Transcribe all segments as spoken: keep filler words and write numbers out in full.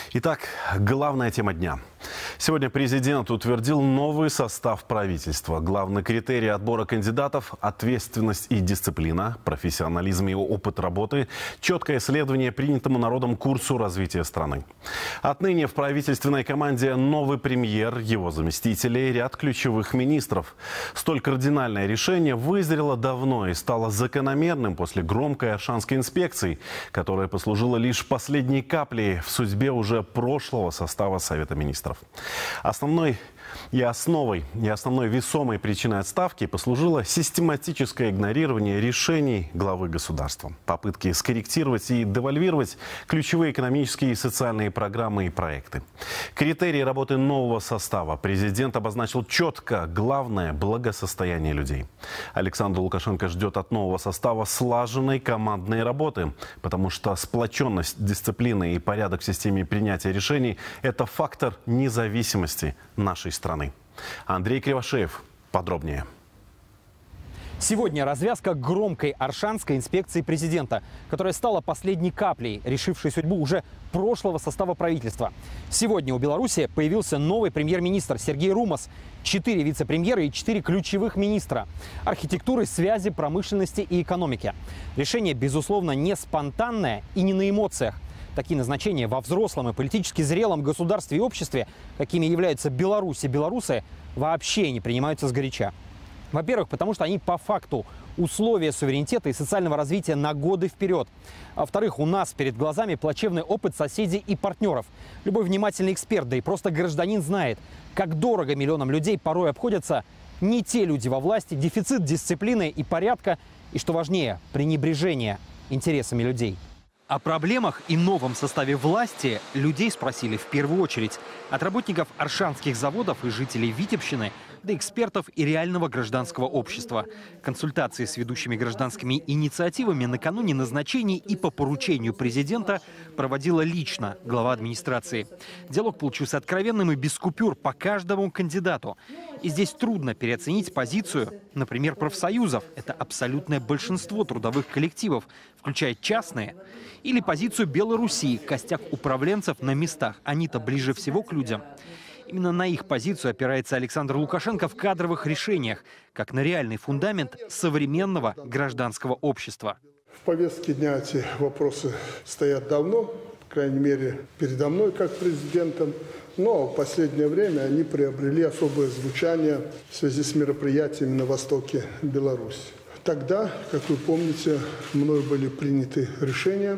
Итак, главная тема дня. Сегодня президент утвердил новый состав правительства. Главный критерий отбора кандидатов – ответственность и дисциплина, профессионализм и опыт работы, четкое следование принятому народом курсу развития страны. Отныне в правительственной команде новый премьер, его заместители и ряд ключевых министров. Столь кардинальное решение вызрело давно и стало закономерным после громкой Оршанской инспекции, которая послужила лишь последней каплей в судьбе уже прошлого состава Совета министров. Основной и основой, и основной весомой причиной отставки послужило систематическое игнорирование решений главы государства. Попытки скорректировать и девальвировать ключевые экономические и социальные программы и проекты. Критерии работы нового состава президент обозначил четко: главное – благосостояние людей. Александр Лукашенко ждет от нового состава слаженной командной работы, потому что сплоченность, дисциплина и порядок в системе принятия решений – это фактор независимости нашей страны. страны. Андрей Кривошеев подробнее. Сегодня развязка громкой Оршанской инспекции президента, которая стала последней каплей, решившей судьбу уже прошлого состава правительства. Сегодня у Беларуси появился новый премьер-министр Сергей Румас, четыре вице-премьера и четыре ключевых министра архитектуры, связи, промышленности и экономики. Решение, безусловно, не спонтанное и не на эмоциях. Такие назначения во взрослом и политически зрелом государстве и обществе, какими являются Беларусь и белорусы, вообще не принимаются сгоряча. Во-первых, потому что они по факту условия суверенитета и социального развития на годы вперед. А во-вторых, у нас перед глазами плачевный опыт соседей и партнеров. Любой внимательный эксперт, да и просто гражданин знает, как дорого миллионам людей порой обходятся не те люди во власти, дефицит дисциплины и порядка, и, что важнее, пренебрежение интересами людей. О проблемах и новом составе власти людей спросили в первую очередь. От работников оршанских заводов и жителей Витебщины до экспертов и реального гражданского общества. Консультации с ведущими гражданскими инициативами накануне назначений и по поручению президента проводила лично глава администрации. Диалог получился откровенным и без купюр по каждому кандидату. И здесь трудно переоценить позицию, например, профсоюзов. Это абсолютное большинство трудовых коллективов, включая частные. Или позицию Белоруссии, костяк управленцев на местах. Они-то ближе всего к людям. Именно на их позицию опирается Александр Лукашенко в кадровых решениях, как на реальный фундамент современного гражданского общества. В повестке дня эти вопросы стоят давно, по крайней мере, передо мной как президентом. Но в последнее время они приобрели особое звучание в связи с мероприятиями на востоке Беларуси. Тогда, как вы помните, мною были приняты решения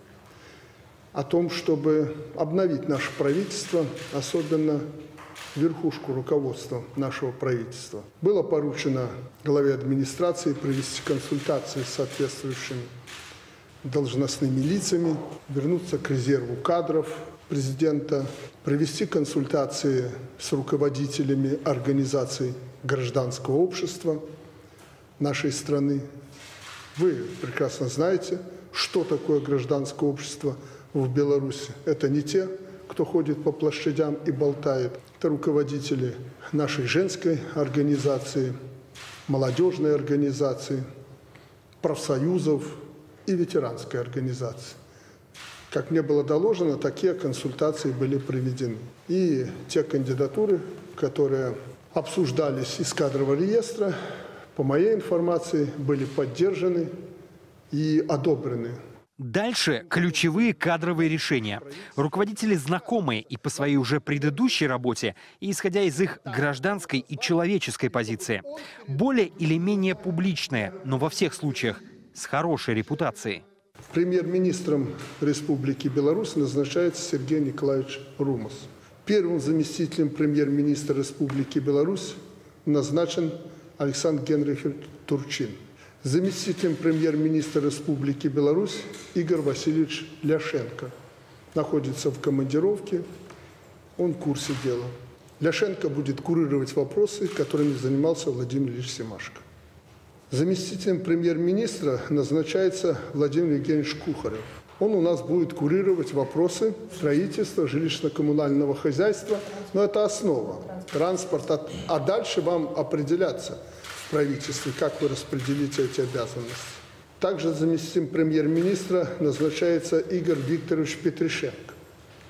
о том, чтобы обновить наше правительство, особенно верхушку руководства нашего правительства. Было поручено главе администрации провести консультации с соответствующими должностными лицами, вернуться к резерву кадров президента, провести консультации с руководителями организаций гражданского общества нашей страны. Вы прекрасно знаете, что такое гражданское общество в Беларуси. Это не те, кто ходит по площадям и болтает. Это руководители нашей женской организации, молодежной организации, профсоюзов и ветеранской организации. Как мне было доложено, такие консультации были проведены. И те кандидатуры, которые обсуждались из кадрового реестра, по моей информации, были поддержаны и одобрены. Дальше ключевые кадровые решения. Руководители знакомые и по своей уже предыдущей работе, и исходя из их гражданской и человеческой позиции. Более или менее публичные, но во всех случаях с хорошей репутацией. Премьер-министром Республики Беларусь назначается Сергей Николаевич Румас. Первым заместителем премьер-министра Республики Беларусь назначен Александр Генрихович Турчин. Заместителем премьер-министра Республики Беларусь Игорь Васильевич Ляшенко. Находится в командировке, он в курсе дела. Ляшенко будет курировать вопросы, которыми занимался Владимир Ильич Семашко. Заместителем премьер-министра назначается Владимир Евгеньевич Кухарев. Он у нас будет курировать вопросы строительства, жилищно-коммунального хозяйства, но это основа, транспорт. А дальше вам определяться в правительстве, как вы распределите эти обязанности. Также заместителем премьер-министра назначается Игорь Викторович Петришенко.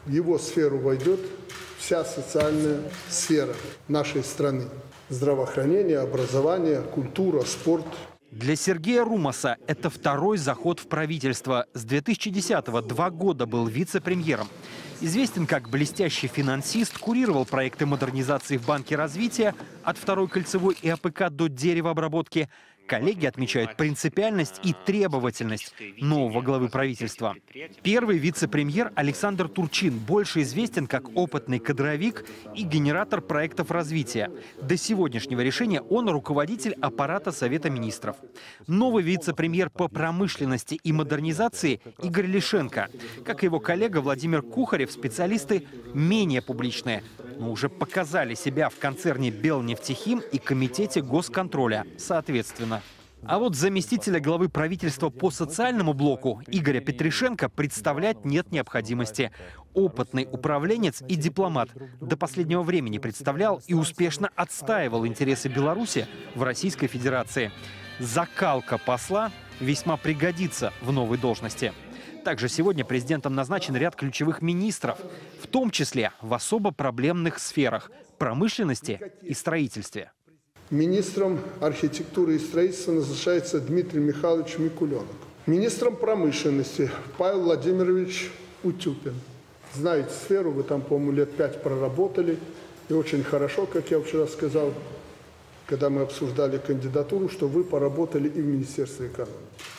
В его сферу войдет вся социальная сфера нашей страны. Здравоохранение, образование, культура, спорт. Для Сергея Румаса это второй заход в правительство. С две тысячи десятого два года был вице-премьером. Известен как блестящий финансист, курировал проекты модернизации в Банке развития от второй кольцевой и АПК до деревообработки. Коллеги отмечают принципиальность и требовательность нового главы правительства. Первый вице-премьер Александр Турчин больше известен как опытный кадровик и генератор проектов развития. До сегодняшнего решения он руководитель аппарата Совета министров. Новый вице-премьер по промышленности и модернизации Игорь Лишенко. Как и его коллега Владимир Кухарев, специалисты менее публичные, но уже показали себя в концерне «Белнефтехим» и Комитете госконтроля соответственно. А вот заместителя главы правительства по социальному блоку Игоря Петришенко представлять нет необходимости. Опытный управленец и дипломат. До последнего времени представлял и успешно отстаивал интересы Беларуси в Российской Федерации. Закалка посла весьма пригодится в новой должности. Также сегодня президентом назначен ряд ключевых министров, в том числе в особо проблемных сферах – промышленности и строительстве. Министром архитектуры и строительства назначается Дмитрий Михайлович Микуленок. Министром промышленности Павел Владимирович Утюпин. Знаете сферу, вы там, по-моему, лет пять проработали. И очень хорошо, как я вчера сказал, когда мы обсуждали кандидатуру, что вы поработали и в Министерстве экономики.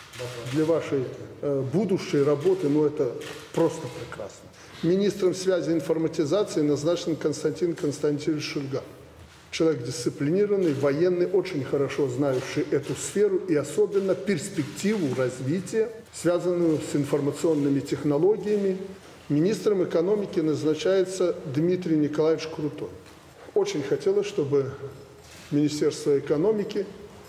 Для вашей э, будущей работы, ну это просто прекрасно. Министром связи и информатизации назначен Константин Константинович Шульга. Человек дисциплинированный, военный, очень хорошо знающий эту сферу и особенно перспективу развития, связанную с информационными технологиями. Министром экономики назначается Дмитрий Николаевич Крутой. Очень хотелось, чтобы Министерство экономики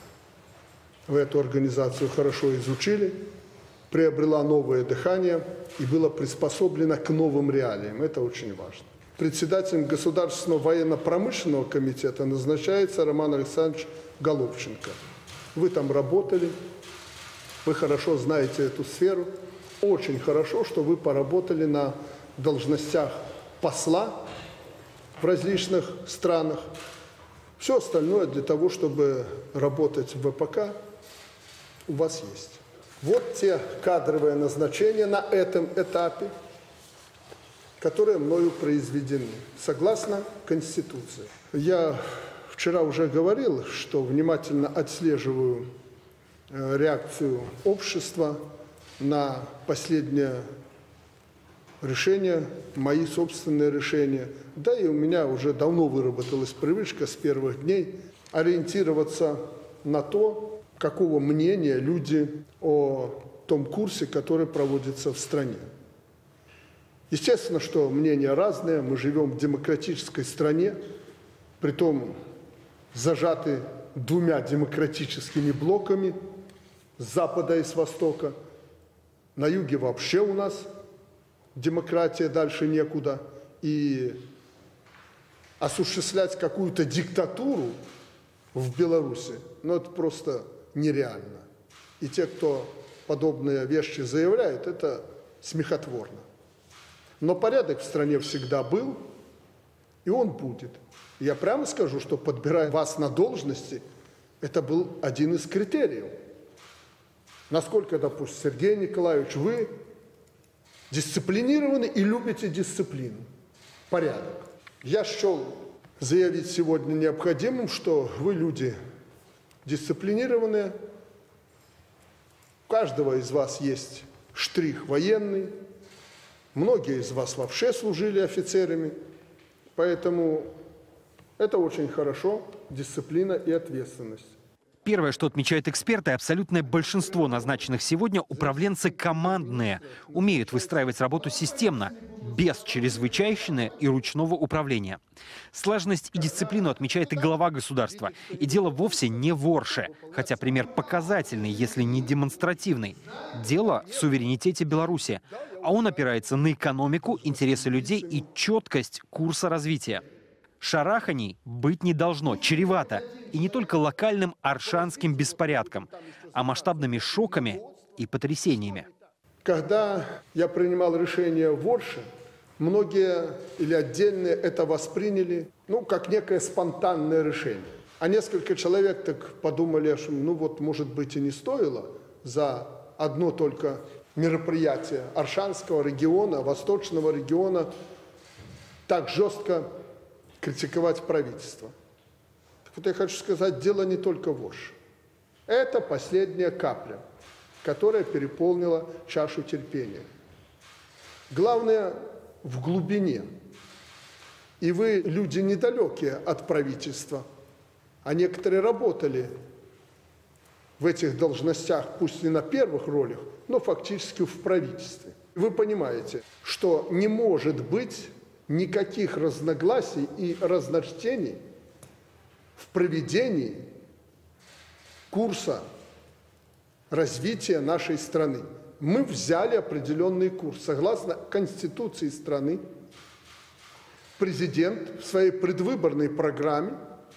в эту организацию хорошо изучили, приобрела новое дыхание и было приспособлено к новым реалиям. Это очень важно. Председателем Государственного военно-промышленного комитета назначается Роман Александрович Головченко. Вы там работали, вы хорошо знаете эту сферу. Очень хорошо, что вы поработали на должностях посла в различных странах. Все остальное для того, чтобы работать в ВПК, у вас есть. Вот те кадровые назначения на этом этапе, которые мною произведены, согласно Конституции. Я вчера уже говорил, что внимательно отслеживаю реакцию общества на последнее решение, мои собственные решения. Да и у меня уже давно выработалась привычка с первых дней ориентироваться на то, какого мнения люди о том курсе, который проводится в стране. Естественно, что мнения разные, мы живем в демократической стране, притом зажаты двумя демократическими блоками с запада и с востока. На юге вообще у нас демократия, дальше некуда. И осуществлять какую-то диктатуру в Беларуси, ну это просто нереально. И те, кто подобные вещи заявляет, это смехотворно. Но порядок в стране всегда был, и он будет. Я прямо скажу, что подбирая вас на должности, это был один из критериев. Насколько, допустим, Сергей Николаевич, вы дисциплинированы и любите дисциплину, порядок. Я счел заявить сегодня необходимым, что вы люди дисциплинированные, у каждого из вас есть штрих военный, многие из вас вообще служили офицерами, поэтому это очень хорошо, дисциплина и ответственность. Первое, что отмечают эксперты, абсолютное большинство назначенных сегодня управленцы командные. Умеют выстраивать работу системно, без чрезвычайщины и ручного управления. Слаженность и дисциплину отмечает и глава государства. И дело вовсе не в Орше, хотя пример показательный, если не демонстративный. Дело в суверенитете Беларуси. А он опирается на экономику, интересы людей и четкость курса развития. Шараханий быть не должно, чревато. И не только локальным аршанским беспорядком, а масштабными шоками и потрясениями. Когда я принимал решение в Орше, Многие или отдельные это восприняли, ну, как некое спонтанное решение. А несколько человек так подумали, что, ну вот, может быть, и не стоило за одно только мероприятие Оршанского региона, Восточного региона так жестко критиковать правительство. Так вот я хочу сказать, дело не только в Оше. Это последняя капля, которая переполнила чашу терпения. Главное в глубине. И вы люди недалекие от правительства, а некоторые работали в этих должностях, пусть не на первых ролях, но фактически в правительстве. Вы понимаете, что не может быть никаких разногласий и разночтений в проведении курса развития нашей страны. Мы взяли определенный курс. Согласно Конституции страны, президент в своей предвыборной программе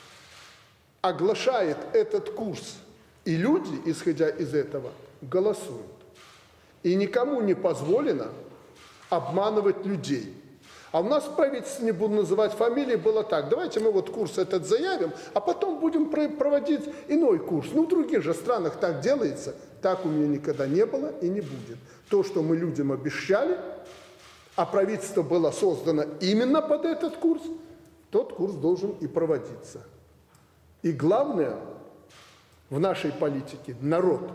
оглашает этот курс, и люди, исходя из этого, голосуют. И никому не позволено обманывать людей. А у нас в правительстве, не буду называть фамилии, было так: давайте мы вот курс этот заявим, а потом будем проводить иной курс. Ну, в других же странах так делается. Так у меня никогда не было и не будет. То, что мы людям обещали, а правительство было создано именно под этот курс, тот курс должен и проводиться. И главное в нашей политике – народ.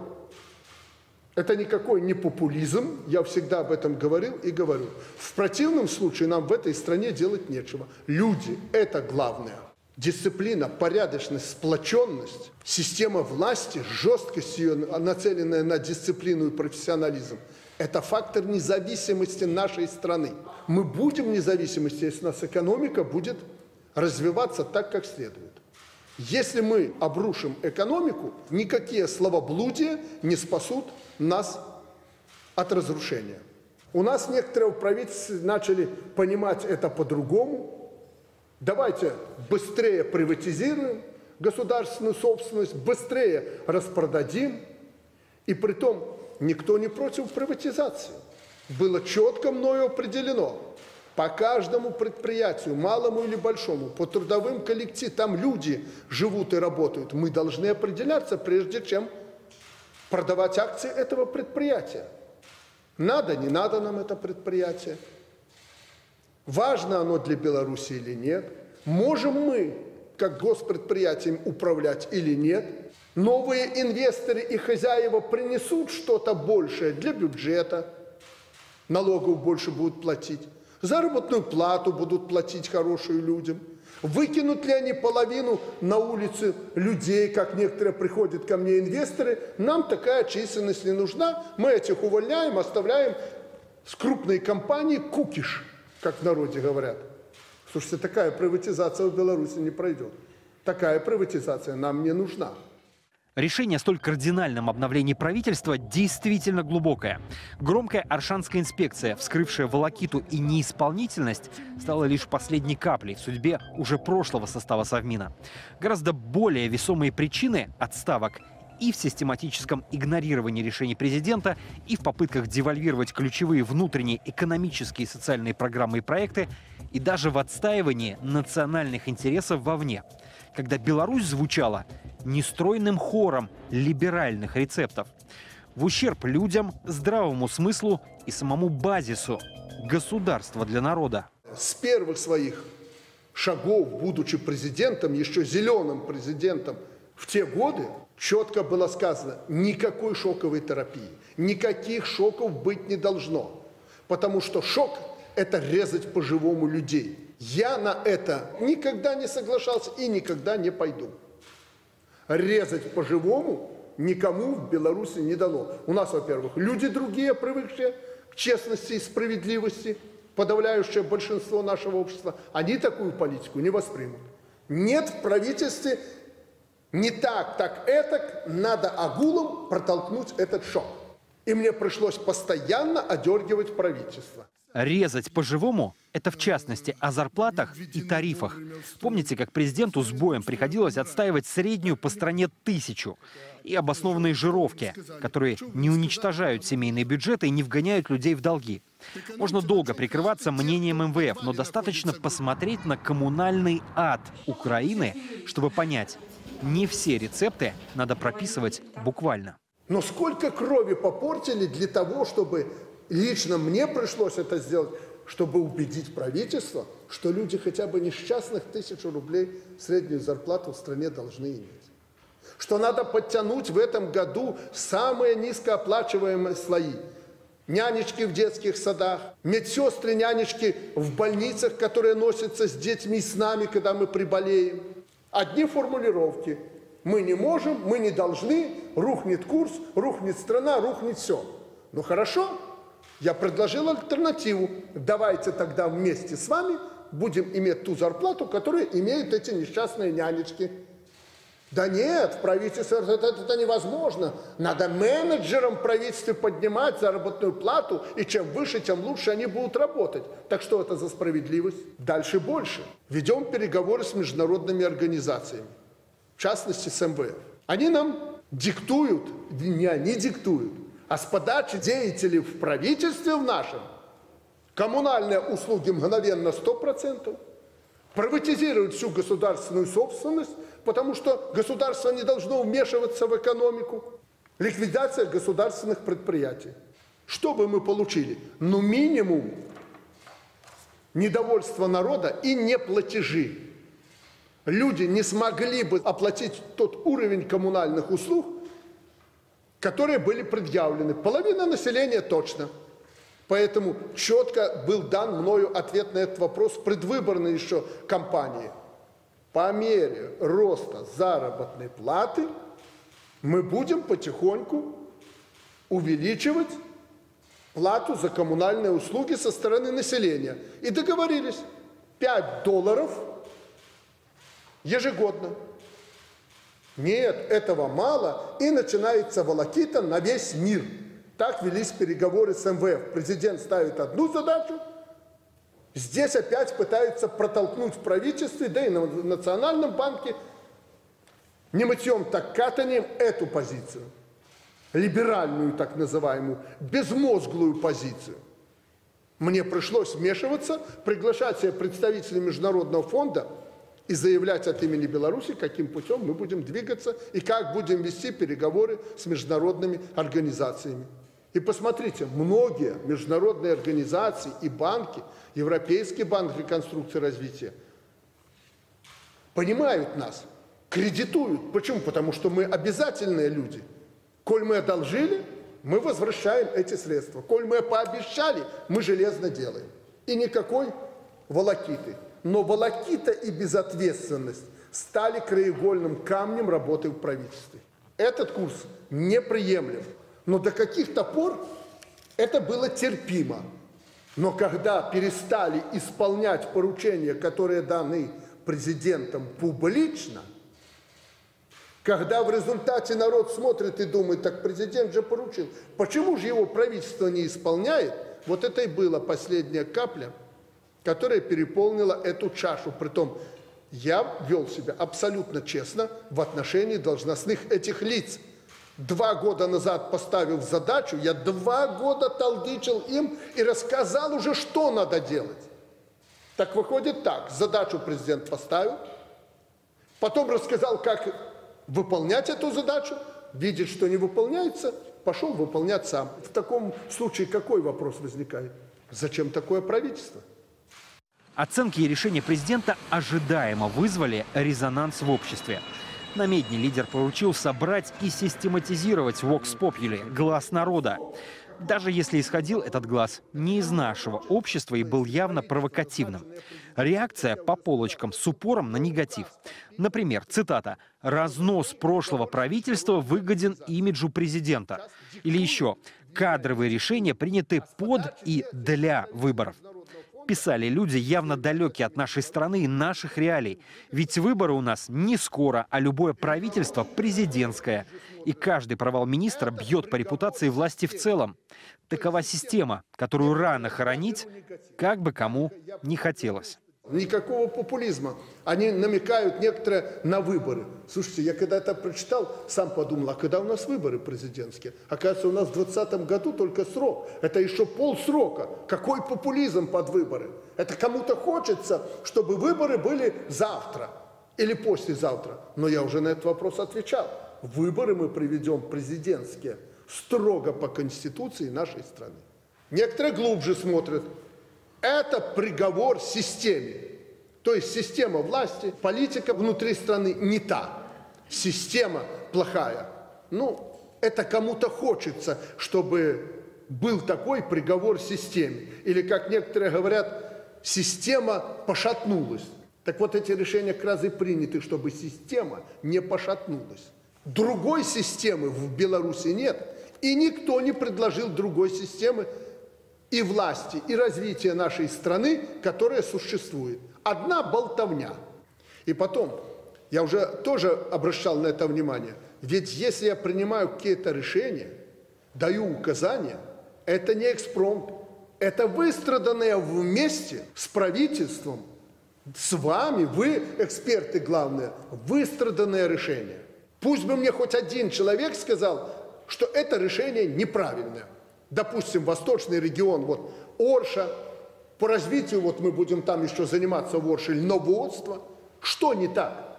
Это никакой не популизм, я всегда об этом говорил и говорю. В противном случае нам в этой стране делать нечего. Люди – это главное. Дисциплина, порядочность, сплоченность, система власти, жесткость ее, нацеленная на дисциплину и профессионализм – это фактор независимости нашей страны. Мы будем независимости, если у нас экономика будет развиваться так, как следует. Если мы обрушим экономику, никакие словоблудия не спасут нас от разрушения. У нас некоторые в правительстве начали понимать это по-другому. Давайте быстрее приватизируем государственную собственность, быстрее распродадим. И притом никто не против приватизации. Было четко мною определено. По каждому предприятию, малому или большому, по трудовым коллективам, там люди живут и работают. Мы должны определяться, прежде чем продавать акции этого предприятия. Надо, не надо нам это предприятие. Важно оно для Беларуси или нет. Можем мы, как госпредприятием, управлять или нет. Новые инвесторы и хозяева принесут что-то большее для бюджета. Налогов больше будут платить. Заработную плату будут платить хорошие людям. Выкинут ли они половину на улице людей, как некоторые приходят ко мне инвесторы? Нам такая численность не нужна. Мы этих увольняем, оставляем с крупной компанией кукиш, как в народе говорят. Слушайте, такая приватизация в Беларуси не пройдет. Такая приватизация нам не нужна. Решение о столь кардинальном обновлении правительства действительно глубокое. Громкая Оршанская инспекция, вскрывшая волокиту и неисполнительность, стала лишь последней каплей в судьбе уже прошлого состава Совмина. Гораздо более весомые причины отставок и в систематическом игнорировании решений президента, и в попытках девальвировать ключевые внутренние экономические и социальные программы и проекты, и даже в отстаивании национальных интересов вовне, когда Беларусь звучала нестройным хором либеральных рецептов, в ущерб людям, здравому смыслу и самому базису государства для народа. С первых своих шагов, будучи президентом, еще зеленым президентом, в те годы четко было сказано: никакой шоковой терапии, никаких шоков быть не должно, потому что шок – это резать по-живому людей. Я на это никогда не соглашался и никогда не пойду. Резать по-живому никому в Беларуси не дано. У нас, во-первых, люди другие, привыкшие к честности и справедливости, подавляющее большинство нашего общества, они такую политику не воспримут. Нет в правительстве не так, так этак, надо агулом протолкнуть этот шок. И мне пришлось постоянно одергивать правительство. Резать по-живому – это в частности о зарплатах и тарифах. Помните, как президенту с боем приходилось отстаивать среднюю по стране тысячу? И обоснованные жировки, которые не уничтожают семейные бюджеты и не вгоняют людей в долги. Можно долго прикрываться мнением эм вэ эф, но достаточно посмотреть на коммунальный ад Украины, чтобы понять, не все рецепты надо прописывать буквально. Но сколько крови попортили для того, чтобы лично мне пришлось это сделать, чтобы убедить правительство, что люди хотя бы несчастных тысячу рублей среднюю зарплату в стране должны иметь. Что надо подтянуть в этом году самые низкооплачиваемые слои. Нянечки в детских садах, медсестры, нянечки в больницах, которые носятся с детьми, с нами, когда мы приболеем. Одни формулировки. Мы не можем, мы не должны, рухнет курс, рухнет страна, рухнет все. Ну хорошо, я предложил альтернативу. Давайте тогда вместе с вами будем иметь ту зарплату, которую имеют эти несчастные нянечки. Да нет, в правительстве это, это, это невозможно. Надо менеджерам в правительстве поднимать заработную плату, и чем выше, тем лучше они будут работать. Так что это за справедливость? Дальше больше. Ведем переговоры с международными организациями, в частности с эм вэ эф. Они нам диктуют, не они диктуют, а с подачи деятелей в правительстве в нашем коммунальные услуги мгновенно сто процентов, приватизируют всю государственную собственность, потому что государство не должно вмешиваться в экономику. Ликвидация государственных предприятий. Что бы мы получили? Ну, минимум недовольство народа и неплатежи. Люди не смогли бы оплатить тот уровень коммунальных услуг, которые были предъявлены. Половина населения точно. Поэтому четко был дан мною ответ на этот вопрос в предвыборной еще кампании. По мере роста заработной платы мы будем потихоньку увеличивать плату за коммунальные услуги со стороны населения. И договорились. пять долларов ежегодно. Нет, этого мало. И начинается волокита на весь мир. Так велись переговоры с эм вэ эф. Президент ставит одну задачу, здесь опять пытаются протолкнуть в правительстве, да и на Национальном банке не мытьем, так катанием эту позицию. Либеральную, так называемую, безмозглую позицию. Мне пришлось вмешиваться, приглашать себе представителей Международного фонда и заявлять от имени Беларуси, каким путем мы будем двигаться и как будем вести переговоры с международными организациями. И посмотрите, многие международные организации и банки, Европейский банк реконструкции и развития, понимают нас, кредитуют. Почему? Потому что мы обязательные люди. Коль мы одолжили, мы возвращаем эти средства. Коль мы пообещали, мы железно делаем. И никакой волокиты. Но волокита и безответственность стали краеугольным камнем работы в правительстве. Этот курс неприемлем. Но до каких-то пор это было терпимо. Но когда перестали исполнять поручения, которые даны президентом публично, когда в результате народ смотрит и думает, так президент же поручил, почему же его правительство не исполняет, вот это и была последняя капля, которая переполнила эту чашу. Притом я вел себя абсолютно честно в отношении должностных этих лиц. Два года назад, поставив задачу, я два года толдычил им и рассказал уже, что надо делать. Так выходит так, задачу президент поставил, потом рассказал, как выполнять эту задачу, видит, что не выполняется, пошел выполнять сам. В таком случае какой вопрос возникает? Зачем такое правительство? Оценки и решения президента ожидаемо вызвали резонанс в обществе. На Медне лидер поручил собрать и систематизировать Vox Populi, глаз народа. Даже если исходил этот глаз не из нашего общества и был явно провокативным. Реакция по полочкам с упором на негатив. Например, цитата: «Разнос прошлого правительства выгоден имиджу президента». Или еще: «Кадровые решения приняты под и для выборов». Писали люди, явно далекие от нашей страны и наших реалий. Ведь выборы у нас не скоро, а любое правительство президентское. И каждый провал министра бьет по репутации власти в целом. Такова система, которую рано хоронить, как бы кому не хотелось. Никакого популизма. Они намекают некоторые на выборы. Слушайте, я когда это прочитал, сам подумал, а когда у нас выборы президентские? Оказывается, у нас в двадцатом году только срок. Это еще полсрока. Какой популизм под выборы? Это кому-то хочется, чтобы выборы были завтра или послезавтра. Но я уже на этот вопрос отвечал. Выборы мы проведем президентские строго по Конституции нашей страны. Некоторые глубже смотрят. Это приговор системе. То есть система власти, политика внутри страны не та. Система плохая. Ну, это кому-то хочется, чтобы был такой приговор системе. Или, как некоторые говорят, система пошатнулась. Так вот, эти решения как раз и приняты, чтобы система не пошатнулась. Другой системы в Беларуси нет. И никто не предложил другой системы и власти, и развития нашей страны, которая существует. Одна болтовня. И потом, я уже тоже обращал на это внимание, ведь если я принимаю какие-то решения, даю указания, это не экспромт, это выстраданное вместе с правительством, с вами, вы, эксперты главные, выстраданное решение. Пусть бы мне хоть один человек сказал, что это решение неправильное. Допустим, восточный регион, вот Орша, по развитию, вот мы будем там еще заниматься в Орше, льноводство. Что не так?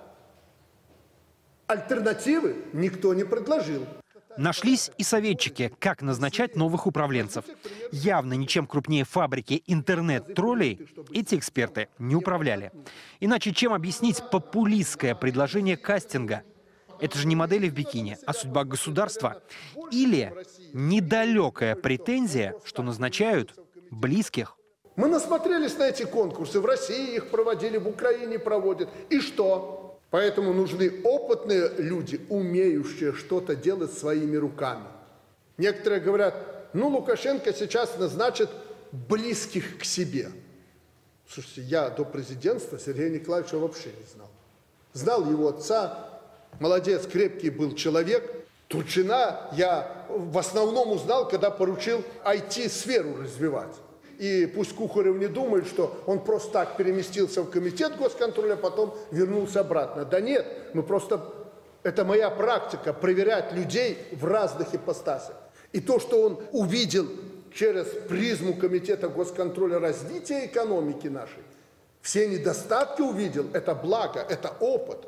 Альтернативы никто не предложил. Нашлись и советчики, как назначать новых управленцев. Явно ничем крупнее фабрики интернет-троллей эти эксперты не управляли. Иначе чем объяснить популистское предложение кастинга? Это же не модели в бикини, а судьба государства. Или недалекая претензия, что назначают близких. Мы насмотрелись на эти конкурсы. В России их проводили, в Украине проводят. И что? Поэтому нужны опытные люди, умеющие что-то делать своими руками. Некоторые говорят, ну, Лукашенко сейчас назначит близких к себе. Слушайте, я до президентства Сергея Николаевича вообще не знал. Знал его отца. Молодец, крепкий был человек. Турчина я в основном узнал, когда поручил ай ти-сферу развивать. И пусть Кухарев не думает, что он просто так переместился в комитет госконтроля, а потом вернулся обратно. Да нет, мы просто... Это моя практика, проверять людей в разных ипостасях. И то, что он увидел через призму комитета госконтроля развития экономики нашей, все недостатки увидел, это благо, это опыт.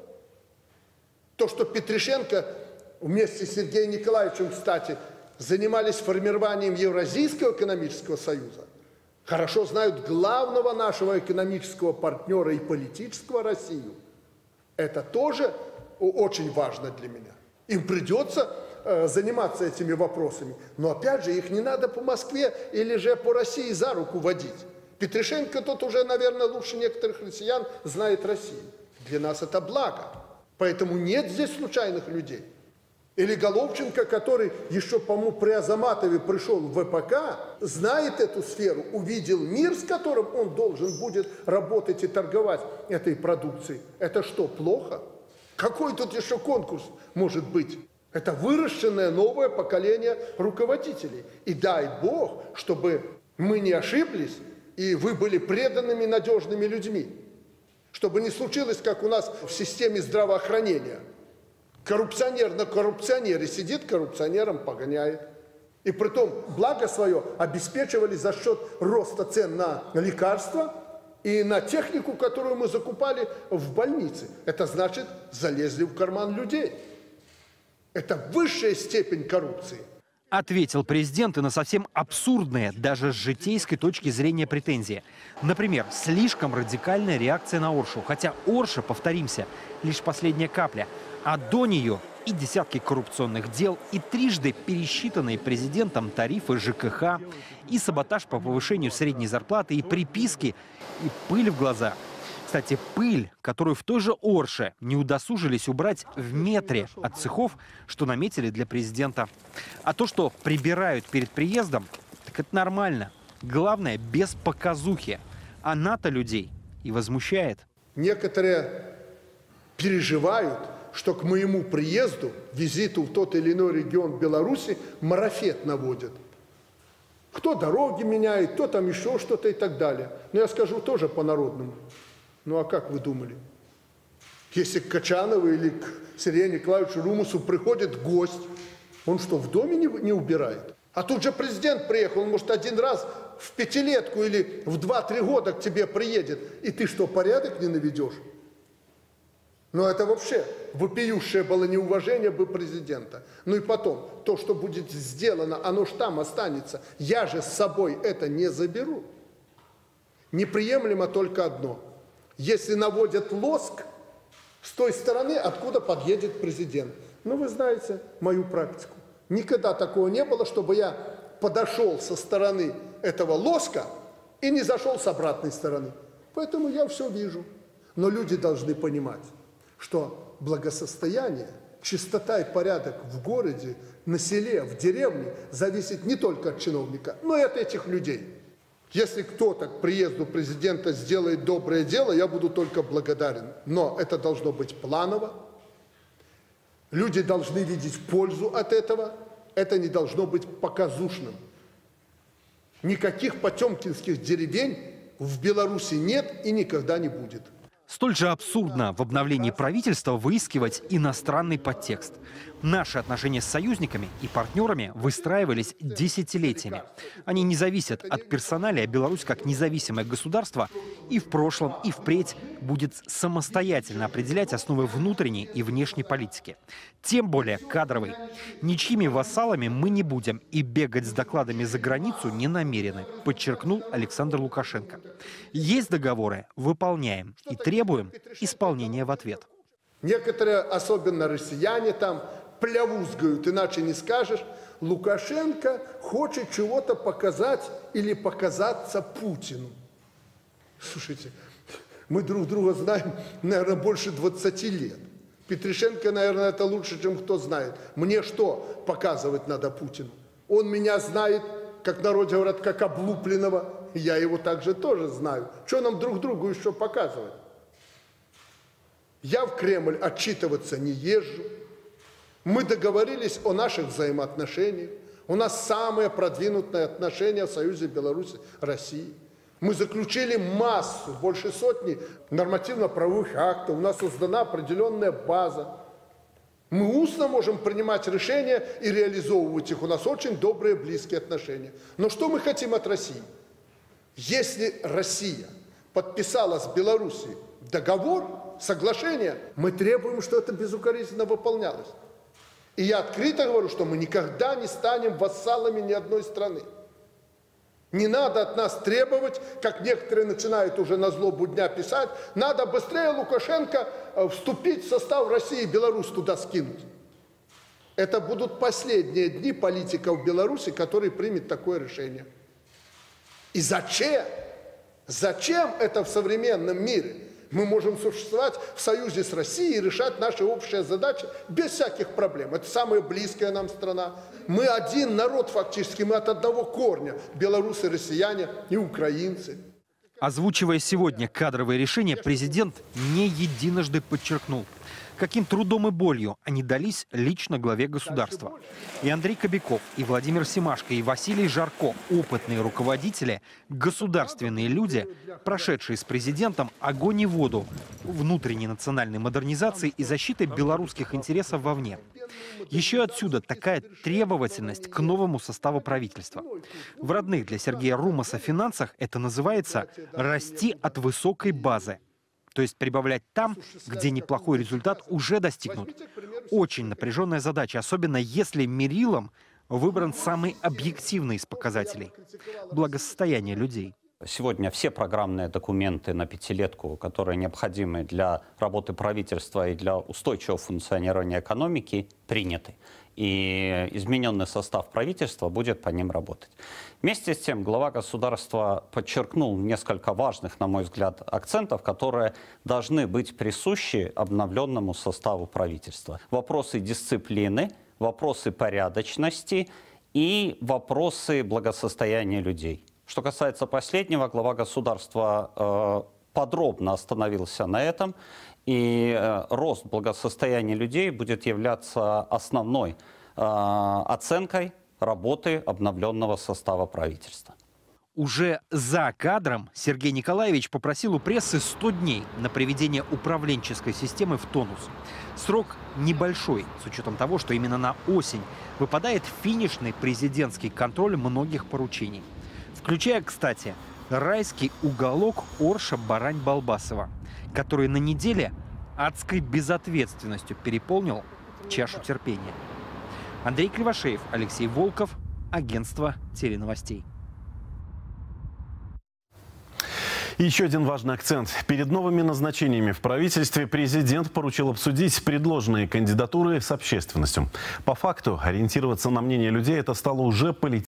То, что Петришенко вместе с Сергеем Николаевичем, кстати, занимались формированием Евразийского экономического союза, хорошо знают главного нашего экономического партнера и политического Россию. Это тоже очень важно для меня. Им придется э, заниматься этими вопросами. Но опять же, их не надо по Москве или же по России за руку водить. Петришенко тот уже, наверное, лучше некоторых россиян знает Россию. Для нас это благо. Поэтому нет здесь случайных людей. Или Головченко, который еще, по-моему, при Азаматове пришел в вэ пэ ка, знает эту сферу, увидел мир, с которым он должен будет работать и торговать этой продукцией. Это что, плохо? Какой тут еще конкурс может быть? Это выращенное новое поколение руководителей. И дай Бог, чтобы мы не ошиблись, и вы были преданными, надежными людьми. Чтобы не случилось, как у нас в системе здравоохранения. Коррупционер на коррупционере сидит, коррупционером погоняет. И притом благо свое обеспечивали за счет роста цен на лекарства и на технику, которую мы закупали в больнице. Это значит, залезли в карман людей. Это высшая степень коррупции. Ответил президент и на совсем абсурдные, даже с житейской точки зрения, претензии. Например, слишком радикальная реакция на Оршу. Хотя Орша, повторимся, лишь последняя капля. А до нее и десятки коррупционных дел, и трижды пересчитанные президентом тарифы жэ ка ха, и саботаж по повышению средней зарплаты, и приписки, и пыль в глаза. Кстати, пыль, которую в той же Орше не удосужились убрать в метре от цехов, что наметили для президента. А то, что прибирают перед приездом, так это нормально. Главное, без показухи. Она-то людей и возмущает. Некоторые переживают, что к моему приезду, визиту в тот или иной регион Беларуси марафет наводят. Кто дороги меняет, кто там еще что-то и так далее. Но я скажу тоже по-народному. Ну а как вы думали? Если к Качанову или к Сергею Николаевичу Румусу приходит гость, он что, в доме не, не убирает? А тут же президент приехал, он может один раз в пятилетку или в два-три года к тебе приедет. И ты что, порядок не наведешь? Ну это вообще вопиющее было неуважение бы президента. Ну и потом, то, что будет сделано, оно ж там останется. Я же с собой это не заберу. Неприемлемо только одно. Если наводят лоск с той стороны, откуда подъедет президент. Ну вы знаете мою практику. Никогда такого не было, чтобы я подошел со стороны этого лоска и не зашел с обратной стороны. Поэтому я все вижу. Но люди должны понимать, что благосостояние, чистота и порядок в городе, на селе, в деревне зависит не только от чиновника, но и от этих людей. Если кто-то к приезду президента сделает доброе дело, я буду только благодарен. Но это должно быть планово. Люди должны видеть пользу от этого. Это не должно быть показушным. Никаких потемкинских деревень в Беларуси нет и никогда не будет. Столь же абсурдно в обновлении правительства выискивать иностранный подтекст. Наши отношения с союзниками и партнерами выстраивались десятилетиями. Они не зависят от персоналия. Беларусь как независимое государство и в прошлом, и впредь будет самостоятельно определять основы внутренней и внешней политики. Тем более кадровой. Ничьими вассалами мы не будем и бегать с докладами за границу не намерены, подчеркнул Александр Лукашенко. Есть договоры, выполняем и требуем исполнения в ответ. Некоторые, особенно россияне, там плявузгают, иначе не скажешь. Лукашенко хочет чего-то показать или показаться Путину. Слушайте, мы друг друга знаем, наверное, больше двадцати лет. Петришенко, наверное, это лучше, чем кто знает. Мне что показывать надо Путину? Он меня знает, как в народе говорят, как облупленного. Я его также тоже знаю. Что нам друг другу еще показывать? Я в Кремль отчитываться не езжу. Мы договорились о наших взаимоотношениях. У нас самые продвинутые отношения в Союзе Беларуси России. Мы заключили массу, больше сотни нормативно-правовых актов. У нас создана определенная база. Мы устно можем принимать решения и реализовывать их. У нас очень добрые, близкие отношения. Но что мы хотим от России? Если Россия подписала с Белоруссией договор, соглашение, мы требуем, что это безукоризненно выполнялось. И я открыто говорю, что мы никогда не станем вассалами ни одной страны. Не надо от нас требовать, как некоторые начинают уже на злобу дня писать, надо быстрее Лукашенко вступить в состав России и Беларусь туда скинуть. Это будут последние дни политиков Беларуси, которые примут такое решение. И зачем? Зачем это в современном мире? Мы можем существовать в союзе с Россией и решать наши общие задачи без всяких проблем. Это самая близкая нам страна. Мы один народ фактически, мы от одного корня. Белорусы, россияне и украинцы. Озвучивая сегодня кадровые решения, президент не единожды подчеркнул, каким трудом и болью они дались лично главе государства. И Андрей Кобяков, и Владимир Семашко, и Василий Жарко – опытные руководители, государственные люди, прошедшие с президентом огонь и воду внутренней национальной модернизации и защиты белорусских интересов вовне. Еще отсюда такая требовательность к новому составу правительства. В родных для Сергея Румуса финансах это называется «расти от высокой базы». То есть прибавлять там, где неплохой результат уже достигнут. Очень напряженная задача, особенно если мерилом выбран самый объективный из показателей – благосостояние людей. Сегодня все программные документы на пятилетку, которые необходимы для работы правительства и для устойчивого функционирования экономики, приняты. И измененный состав правительства будет по ним работать. Вместе с тем, глава государства подчеркнул несколько важных, на мой взгляд, акцентов, которые должны быть присущи обновленному составу правительства. Вопросы дисциплины, вопросы порядочности и вопросы благосостояния людей. Что касается последнего, глава государства э, подробно остановился на этом, и э, рост благосостояния людей будет являться основной э, оценкой работы обновленного состава правительства. Уже за кадром Сергей Николаевич попросил у прессы сто дней на приведение управленческой системы в тонус. Срок небольшой, с учетом того, что именно на осень выпадает финишный президентский контроль многих поручений. Включая, кстати, райский уголок Орша Барань-Балбасова, который на неделе адской безответственностью переполнил чашу терпения. Андрей Кривошеев, Алексей Волков, агентство теленовостей. И еще один важный акцент. Перед новыми назначениями в правительстве президент поручил обсудить предложенные кандидатуры с общественностью. По факту ориентироваться на мнение людей это стало уже политическим.